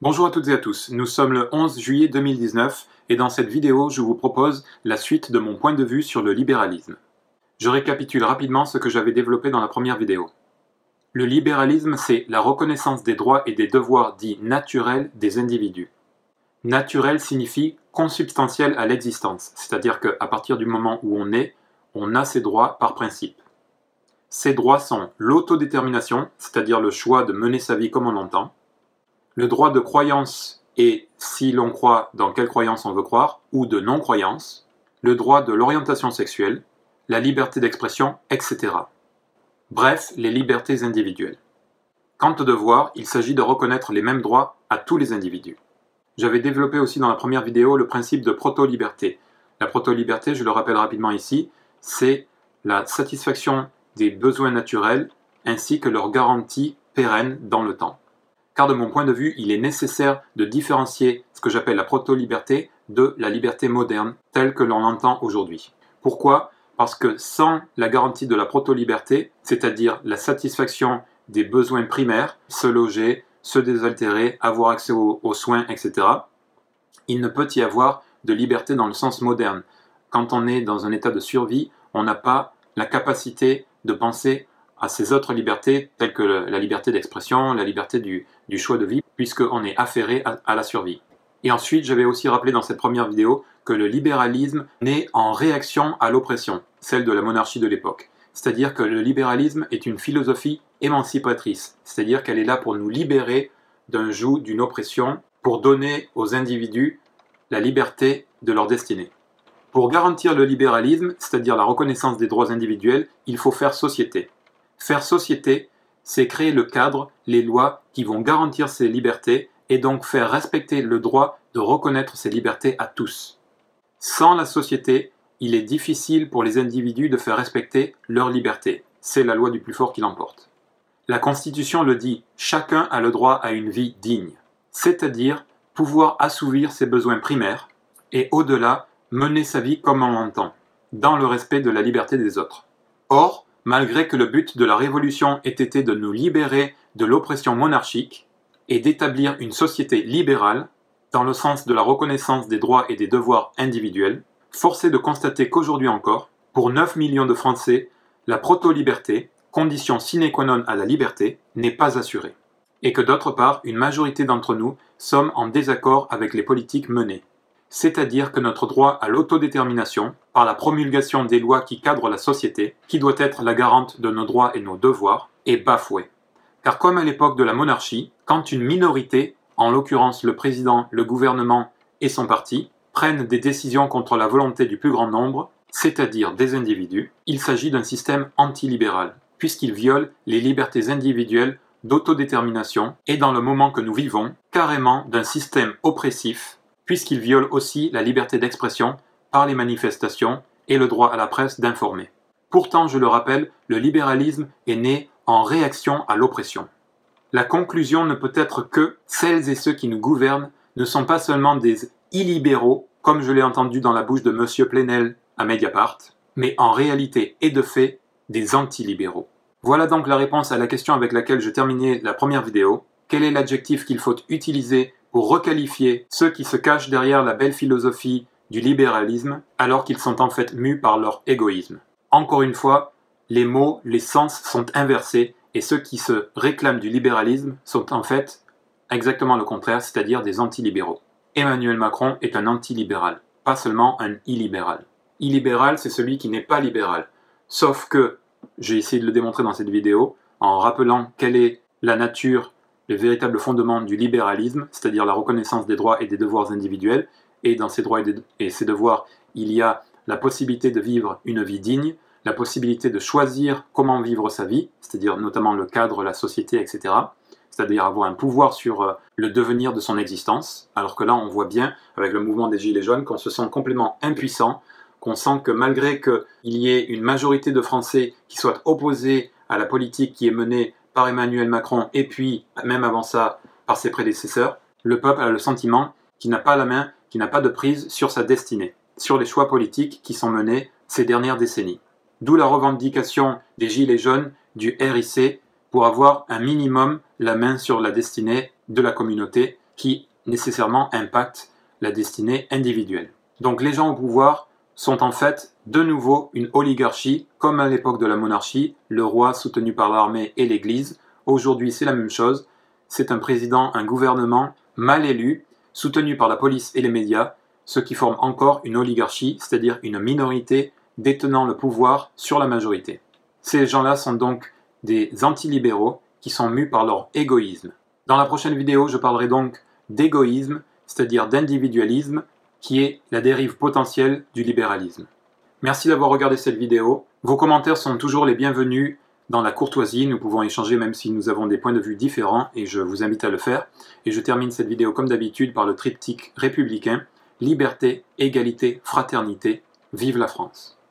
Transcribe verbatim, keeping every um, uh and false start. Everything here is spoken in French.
Bonjour à toutes et à tous, nous sommes le onze juillet deux mille dix-neuf et dans cette vidéo je vous propose la suite de mon point de vue sur le libéralisme. Je récapitule rapidement ce que j'avais développé dans la première vidéo. Le libéralisme, c'est la reconnaissance des droits et des devoirs dits naturels des individus. Naturel signifie consubstantiel à l'existence, c'est-à-dire qu'à partir du moment où on est, on a ces droits par principe. Ces droits sont l'autodétermination, c'est-à-dire le choix de mener sa vie comme on l'entend, le droit de croyance et, si l'on croit, dans quelle croyance on veut croire, ou de non-croyance, le droit de l'orientation sexuelle, la liberté d'expression, et cetera. Bref, les libertés individuelles. Quant au devoir, il s'agit de reconnaître les mêmes droits à tous les individus. J'avais développé aussi dans la première vidéo le principe de proto-liberté. La proto-liberté, je le rappelle rapidement ici, c'est la satisfaction des besoins naturels ainsi que leur garantie pérenne dans le temps. Car de mon point de vue, il est nécessaire de différencier ce que j'appelle la proto-liberté de la liberté moderne, telle que l'on l'entend aujourd'hui. Pourquoi ? Parce que sans la garantie de la proto-liberté, c'est-à-dire la satisfaction des besoins primaires, se loger, se désaltérer, avoir accès aux, aux soins, et cetera, il ne peut y avoir de liberté dans le sens moderne. Quand on est dans un état de survie, on n'a pas la capacité de penser à ces autres libertés, telles que la liberté d'expression, la liberté du, du choix de vie, puisqu'on est affairé à, à la survie. Et ensuite, j'avais aussi rappelé dans cette première vidéo que le libéralisme naît en réaction à l'oppression, celle de la monarchie de l'époque. C'est-à-dire que le libéralisme est une philosophie émancipatrice, c'est-à-dire qu'elle est là pour nous libérer d'un joug, d'une oppression, pour donner aux individus la liberté de leur destinée. Pour garantir le libéralisme, c'est-à-dire la reconnaissance des droits individuels, il faut faire société. Faire société, c'est créer le cadre, les lois qui vont garantir ces libertés et donc faire respecter le droit de reconnaître ces libertés à tous. Sans la société, il est difficile pour les individus de faire respecter leurs libertés. C'est la loi du plus fort qui l'emporte. La Constitution le dit, chacun a le droit à une vie digne, c'est-à-dire pouvoir assouvir ses besoins primaires et au-delà, mener sa vie comme on l'entend, dans le respect de la liberté des autres. Or, malgré que le but de la Révolution ait été de nous libérer de l'oppression monarchique et d'établir une société libérale, dans le sens de la reconnaissance des droits et des devoirs individuels, force est de constater qu'aujourd'hui encore, pour neuf millions de Français, la proto-liberté, condition sine qua non à la liberté, n'est pas assurée. Et que d'autre part, une majorité d'entre nous sommes en désaccord avec les politiques menées. C'est-à-dire que notre droit à l'autodétermination, par la promulgation des lois qui cadrent la société, qui doit être la garante de nos droits et nos devoirs, est bafoué. Car comme à l'époque de la monarchie, quand une minorité, en l'occurrence le président, le gouvernement et son parti, prennent des décisions contre la volonté du plus grand nombre, c'est-à-dire des individus, il s'agit d'un système antilibéral, puisqu'il viole les libertés individuelles d'autodétermination et dans le moment que nous vivons, carrément d'un système oppressif, puisqu'il viole aussi la liberté d'expression par les manifestations et le droit à la presse d'informer. Pourtant, je le rappelle, le libéralisme est né en réaction à l'oppression. La conclusion ne peut être que celles et ceux qui nous gouvernent ne sont pas seulement des illibéraux, comme je l'ai entendu dans la bouche de Monsieur Plenel à Mediapart, mais en réalité et de fait, des antilibéraux. Voilà donc la réponse à la question avec laquelle je terminais la première vidéo. Quel est l'adjectif qu'il faut utiliser pour requalifier ceux qui se cachent derrière la belle philosophie du libéralisme alors qu'ils sont en fait mus par leur égoïsme. Encore une fois, les mots, les sens sont inversés et ceux qui se réclament du libéralisme sont en fait exactement le contraire, c'est-à-dire des antilibéraux. Emmanuel Macron est un antilibéral, pas seulement un illibéral. Illibéral, c'est celui qui n'est pas libéral. Sauf que, j'ai essayé de le démontrer dans cette vidéo, en rappelant quelle est la nature, le véritable fondement du libéralisme, c'est-à-dire la reconnaissance des droits et des devoirs individuels, et dans ces droits et, des, et ces devoirs, il y a la possibilité de vivre une vie digne, la possibilité de choisir comment vivre sa vie, c'est-à-dire notamment le cadre, la société, et cetera, c'est-à-dire avoir un pouvoir sur le devenir de son existence, alors que là on voit bien, avec le mouvement des Gilets jaunes, qu'on se sent complètement impuissant, qu'on sent que malgré qu'il y ait une majorité de Français qui soient opposés à la politique qui est menée par Emmanuel Macron, et puis, même avant ça, par ses prédécesseurs, le peuple a le sentiment qu'il n'a pas la main, qu'il n'a pas de prise sur sa destinée, sur les choix politiques qui sont menés ces dernières décennies. D'où la revendication des Gilets jaunes, du R I C, pour avoir un minimum la main sur la destinée de la communauté, qui nécessairement impactent la destinée individuelle. Donc les gens au pouvoir sont en fait de nouveau une oligarchie, comme à l'époque de la monarchie, le roi soutenu par l'armée et l'Église. Aujourd'hui c'est la même chose, c'est un président, un gouvernement mal élu, soutenu par la police et les médias, ce qui forme encore une oligarchie, c'est-à-dire une minorité détenant le pouvoir sur la majorité. Ces gens-là sont donc des antilibéraux qui sont mus par leur égoïsme. Dans la prochaine vidéo, je parlerai donc d'égoïsme, c'est-à-dire d'individualisme, qui est la dérive potentielle du libéralisme. Merci d'avoir regardé cette vidéo. Vos commentaires sont toujours les bienvenus dans la courtoisie. Nous pouvons échanger même si nous avons des points de vue différents et je vous invite à le faire. Et je termine cette vidéo comme d'habitude par le triptyque républicain. Liberté, égalité, fraternité. Vive la France!